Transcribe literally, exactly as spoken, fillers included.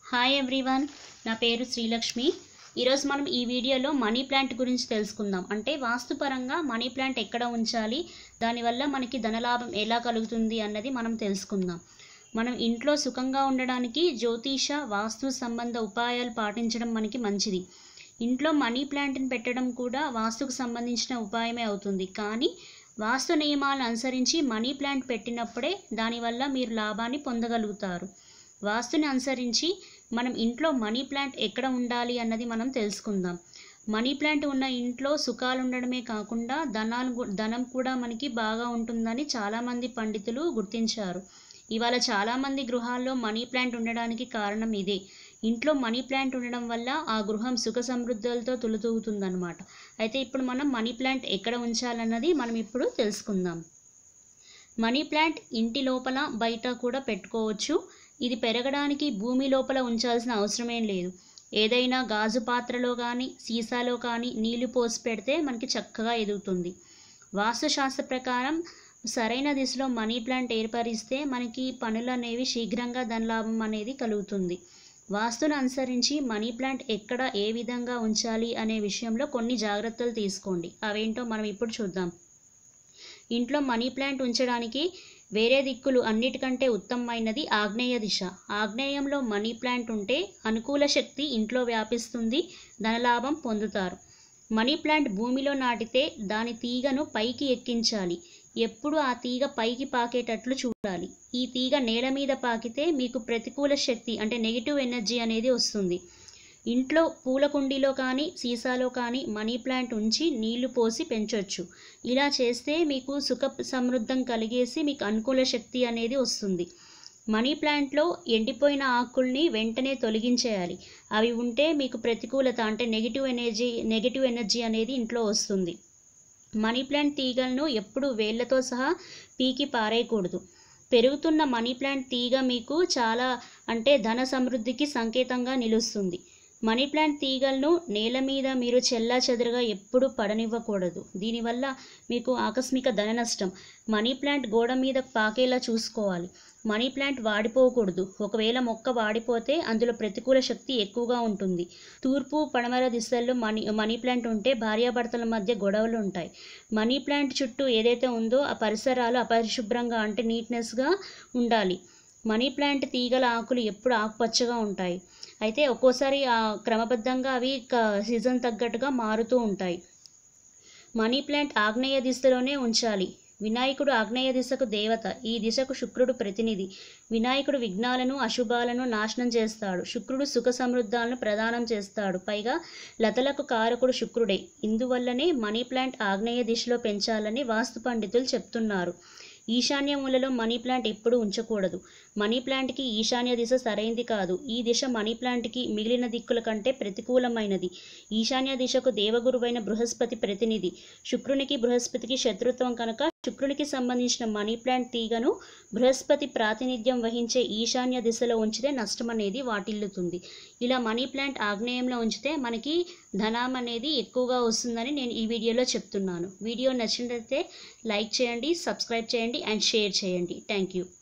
Hi everyone, నా పేరు శ్రీలక్ష్మి. ఈరోజు మనం ఈ వీడియోలో మనీ ప్లాంట్ గురించి తెలుసుకుందాం. అంటే వాస్తుపరంగా మనీ ప్లాంట్ ఎక్కడ ఉంచాలి, దానివల్ల మనకి ధనలాభం ఎలా కలుగుతుంది అన్నది మనం తెలుసుకుందాం. మనం ఇంట్లో సుఖంగా ఉండడానికి జ్యోతిష వాస్తు సంబంధ ఉపాయాలు పాటించడం మనకి మంచిది. ఇంట్లో మనీ ప్లాంట్ని పెట్టడం కూడా వాస్తుకు సంబంధించిన ఉపాయమే అవుతుంది. కానీ వాస్తు నియమాలను అనుసరించి మనీ ప్లాంట్ పెట్టినప్పుడే దానివల్ల మీరు లాభాన్ని పొందగలుగుతారు. వాస్తుని అనుసరించి మనం ఇంట్లో మనీ ప్లాంట్ ఎక్కడ ఉండాలి అన్నది మనం తెలుసుకుందాం. మనీ ప్లాంట్ ఉన్న ఇంట్లో సుఖాలు ఉండడమే కాకుండా ధనాలు ధనం కూడా మనకి బాగా ఉంటుందని చాలామంది పండితులు గుర్తించారు. ఇవాళ చాలామంది గృహాల్లో మనీ ప్లాంట్ ఉండడానికి కారణం ఇదే. ఇంట్లో మనీ ప్లాంట్ ఉండడం వల్ల ఆ గృహం సుఖ సమృద్ధులతో తులుతూగుతుందన్నమాట. అయితే ఇప్పుడు మనం మనీ ప్లాంట్ ఎక్కడ ఉంచాలన్నది మనం ఇప్పుడు తెలుసుకుందాం. మనీ ప్లాంట్ ఇంటి లోపల బయట కూడా పెట్టుకోవచ్చు. ఇది పెరగడానికి భూమి లోపల ఉంచాల్సిన అవసరమేం లేదు. ఏదైనా గాజు పాత్రలో కానీ సీసాలో కానీ నీళ్లు పోసి పెడితే మనకి చక్కగా ఎదుగుతుంది. వాస్తుశాస్త్ర ప్రకారం సరైన దిశలో మనీ ప్లాంట్ ఏర్పరిస్తే మనకి పనులు అనేవి శీఘ్రంగా ధనలాభం అనేది కలుగుతుంది. వాస్తును అనుసరించి మనీ ప్లాంట్ ఎక్కడ ఏ విధంగా ఉంచాలి అనే విషయంలో కొన్ని జాగ్రత్తలు తీసుకోండి. అవేంటో మనం ఇప్పుడు చూద్దాం. ఇంట్లో మనీ ప్లాంట్ ఉంచడానికి వేరే దిక్కులు అన్నిటికంటే ఉత్తమమైనది ఆగ్నేయ దిశ. ఆగ్నేయంలో మనీ ప్లాంట్ ఉంటే అనుకూల శక్తి ఇంట్లో వ్యాపిస్తుంది, ధనలాభం పొందుతారు. మనీ ప్లాంట్ భూమిలో నాటితే దాని తీగను పైకి ఎక్కించాలి. ఎప్పుడు ఆ తీగ పైకి పాకేటట్లు చూడాలి. ఈ తీగ నేల మీద పాకితే మీకు ప్రతికూల శక్తి అంటే నెగిటివ్ ఎనర్జీ అనేది వస్తుంది. ఇంట్లో పూల కుండీలో కానీ సీసాలో కానీ మనీ ప్లాంట్ ఉంచి నీళ్లు పోసి పెంచవచ్చు. ఇలా చేస్తే మీకు సుఖ సమృద్ధం కలిగేసి మీకు అనుకూల శక్తి అనేది వస్తుంది. మనీ ప్లాంట్లో ఎండిపోయిన ఆకుల్ని వెంటనే తొలగించేయాలి. అవి ఉంటే మీకు ప్రతికూలత అంటే నెగిటివ్ ఎనర్జీ నెగిటివ్ ఎనర్జీ అనేది ఇంట్లో వస్తుంది. మనీ ప్లాంట్ తీగలను ఎప్పుడు వేళ్లతో సహా పీకి పారేయకూడదు. పెరుగుతున్న మనీ ప్లాంట్ తీగ మీకు చాలా అంటే ధన సమృద్ధికి సంకేతంగా నిలుస్తుంది. మనీ ప్లాంట్ తీగలను నేల మీద మీరు చెల్లా చెదరుగా ఎప్పుడు పడనివ్వకూడదు. దీనివల్ల మీకు ఆకస్మిక ధన నష్టం. మనీ ప్లాంట్ గోడ మీద పాకేలా చూసుకోవాలి. మనీ ప్లాంట్ వాడిపోకూడదు. ఒకవేళ మొక్క వాడిపోతే అందులో ప్రతికూల శక్తి ఎక్కువగా ఉంటుంది. తూర్పు పడమర దిశల్లో మనీ మనీ ప్లాంట్ ఉంటే భార్యాభర్తల మధ్య గొడవలు ఉంటాయి. మనీ ప్లాంట్ చుట్టూ ఏదైతే ఉందో ఆ పరిసరాలు అపరిశుభ్రంగా అంటే నీట్నెస్గా ఉండాలి. మనీ ప్లాంట్ తీగల ఆకులు ఎప్పుడు ఆకుపచ్చగా ఉంటాయి. అయితే ఒక్కోసారి ఆ క్రమబద్ధంగా అవి సీజన్ తగ్గట్టుగా మారుతూ ఉంటాయి. మనీ ప్లాంట్ ఆగ్నేయ దిశలోనే ఉంచాలి. వినాయకుడు ఆగ్నేయ దిశకు దేవత. ఈ దిశకు శుక్రుడు ప్రతినిధి. వినాయకుడు విఘ్నాలను అశుభాలను నాశనం చేస్తాడు. శుక్రుడు సుఖ సమృద్ధాలను ప్రదానం చేస్తాడు. పైగా లతలకు కారకుడు శుక్రుడే. ఇందువల్లనే మనీ ప్లాంట్ ఆగ్నేయ దిశలో పెంచాలని వాస్తు పండితులు చెప్తున్నారు. ఈశాన్య మూలలో మనీ ప్లాంట్ ఎప్పుడు ఉంచకూడదు. మనీ ప్లాంట్కి ఈశాన్య దిశ సరైంది కాదు. ఈ దిశ మనీ ప్లాంట్కి మిగిలిన దిక్కుల కంటే ప్రతికూలమైనది. ఈశాన్య దిశకు దేవగురువైన బృహస్పతి ప్రతినిధి. శుక్రునికి బృహస్పతికి శత్రుత్వం కనుక శుక్రునికి సంబంధించిన మనీ ప్లాంట్ తీగను బృహస్పతి ప్రాతినిధ్యం వహించే ఈశాన్య దిశలో ఉంచితే నష్టం అనేది వాటిల్లుతుంది. ఇలా మనీ ప్లాంట్ ఆగ్నేయంలో ఉంచితే మనకి ధనం అనేది ఎక్కువగా వస్తుందని నేను ఈ వీడియోలో చెప్తున్నాను. వీడియో నచ్చినట్లయితే లైక్ చేయండి, సబ్స్క్రైబ్ చేయండి అండ్ షేర్ చేయండి. Thank you.